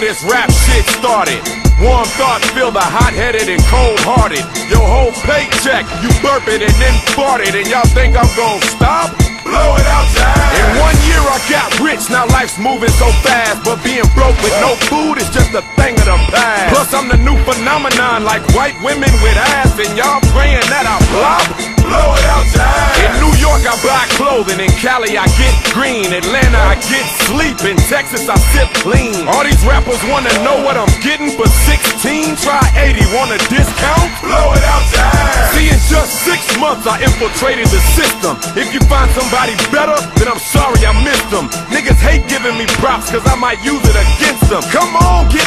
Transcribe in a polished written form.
this rap shit started. Warm thoughts fill the hot-headed and cold-hearted. Your whole paycheck, you burp it and then fart it, and y'all think I'm gon' stop? Blow it out, Jack. In 1 year I got rich, now life's moving so fast, but being broke with no food is just a thing of the past. Plus I'm the new phenomenon, like white women with ass, and y'all praying that I flop? Blow it out, Jack. In New York I buy clothing, in Cali I get green, Atlanta I get sleep, in Texas I sip clean. All these rappers wanna know what I'm getting for 16, try 80, want a discount? Blow it out, Jack. See, in just 6 months I infiltrated the system. If you find somebody better, then I'm sorry I missed them. Niggas hate giving me props cause I might use it against them. Come on,